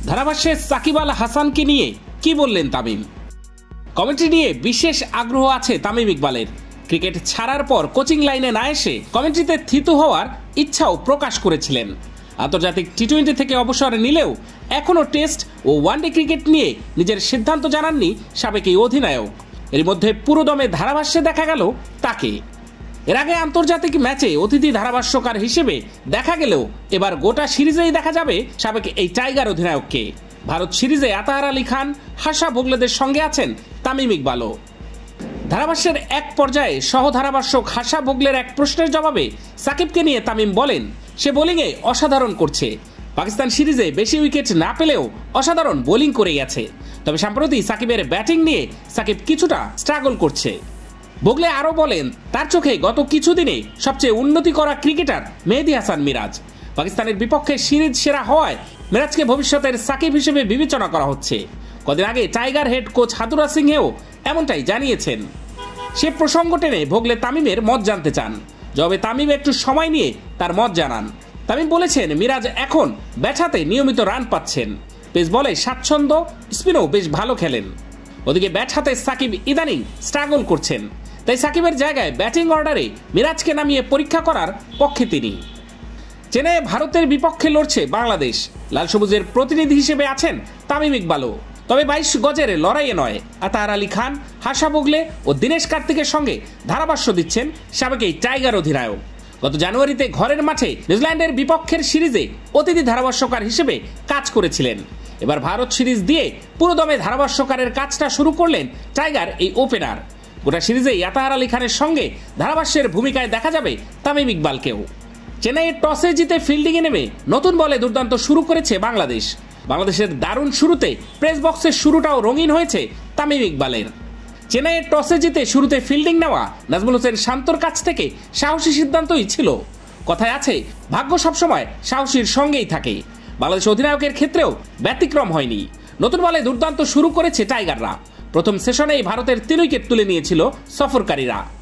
ধারাভাষ্যে সাকিব আল হাসানকে নিয়ে কি বললেন তামিম? কমেন্ট্রি নিয়ে বিশেষ আগ্রহ আছে তামিম ইকবালের। ক্রিকেট ছাড়ার পর কোচিং লাইনে না এসে কমেন্ট্রিতে থিতু হওয়ার ইচ্ছাও প্রকাশ করেছিলেন। আন্তর্জাতিক টি-20 থেকে অবসর নিলেও এখনও টেস্ট ও ওয়ানডে ক্রিকেট নিয়ে নিজের সিদ্ধান্ত জানাননি সাবেক এই অধিনায়ক। এর মধ্যে পুরোদমে ধারাভাষ্যে দেখা গেল তাকে। এর আগে আন্তর্জাতিক ম্যাচে অতিথি ধারাভাষ্যকার হিসেবে দেখা গেলেও এবার গোটা সিরিজেই দেখা যাবে সাবেক এই টাইগার অধিনায়ককে। ভারত সিরিজে আতাহার আলী খান, হাসা ভোগলেদের সঙ্গে আছেন তামিম ইকবালও। ধারাভাষ্যের এক পর্যায়ে সহ ধারাভাষ্যক হাসা ভোগলের এক প্রশ্নের জবাবে সাকিবকে নিয়ে তামিম বলেন, সে বোলিংয়ে অসাধারণ করছে। পাকিস্তান সিরিজে বেশি উইকেট না পেলেও অসাধারণ বোলিং করে গেছে, তবে সম্প্রতি সাকিবের ব্যাটিং নিয়ে সাকিব কিছুটা স্ট্রাগল করছে। ভোগলে আরও বলেন, তার চোখে গত কিছুদিনে সবচেয়ে উন্নতি করা ক্রিকেটার মেহেদী হাসান মিরাজ। পাকিস্তানের বিপক্ষে সিরিজ সেরা হওয়ায় মিরাজকে ভবিষ্যতের সাকিব হিসেবে বিবেচনা করা হচ্ছে। কদিন আগে টাইগার হেড কোচ হাতুরা সিংহেও এমনটাই জানিয়েছেন। সে প্রসঙ্গ টেনে ভোগলে তামিমের মত জানতে চান। জবাবে তামিম একটু সময় নিয়ে তার মত জানান। তামিম বলেছেন, মিরাজ এখন ব্যাট হাতে নিয়মিত রান পাচ্ছেন, পেস বলে স্বাচ্ছন্দ্য, স্পিনও বেশ ভালো খেলেন। ওদিকে ব্যাট হাতে সাকিব ইদানিং স্ট্রাগল করছেন, তাই সাকিবের জায়গায় ব্যাটিং অর্ডারে মিরাজকে নামিয়ে পরীক্ষা করার পক্ষে তিনি। চেন্নাইয়ে ভারতের বিপক্ষে লড়ছে বাংলাদেশ। লাল সবুজের প্রতিনিধি হিসেবে আছেন তামিম ইকবালও, তবে 22 গজের লড়াইয়ে নয়। আতাহার আলী খান, হাসা ভোগলে ও দীনেশ কার্তিকের সঙ্গে ধারাভাষ্য দিচ্ছেন সাবেক এই টাইগার অধিনায়ক। গত জানুয়ারিতে ঘরের মাঠে নিউজিল্যান্ডের বিপক্ষের সিরিজে অতিথি ধারাভাষ্যকার হিসেবে কাজ করেছিলেন। এবার ভারত সিরিজ দিয়ে পুরোদমে ধারাভাষ্যকারের কাজটা শুরু করলেন টাইগার এই ওপেনার। গোটা সিরিজে আতাহার আলী খানের সঙ্গে ধারাভাষ্যের ভূমিকায় দেখা যাবে তামিম ইকবালকেও। চেন্নাইয়ের টসে জিতে ফিল্ডিংয়ে নেমে নতুন বলে দুর্দান্ত শুরু করেছে বাংলাদেশ। বাংলাদেশের দারুণ শুরুতে প্রেস বক্সের শুরুটাও রঙিন হয়েছে তামিম ইকবালের। চেন্নাইয়ের টসে জিতে শুরুতে ফিল্ডিং নেওয়া নাজমুল হোসেন শান্তর কাছ থেকে সাহসী সিদ্ধান্তই ছিল। কথায় আছে, ভাগ্য সবসময় সাহসীর সঙ্গেই থাকে। বাংলাদেশ অধিনায়কের ক্ষেত্রেও ব্যতিক্রম হয়নি। নতুন বলে দুর্দান্ত শুরু করেছে টাইগাররা। প্রথম সেশনেই ভারতের 3 উইকেট তুলে নিয়েছিল সফরকারীরা।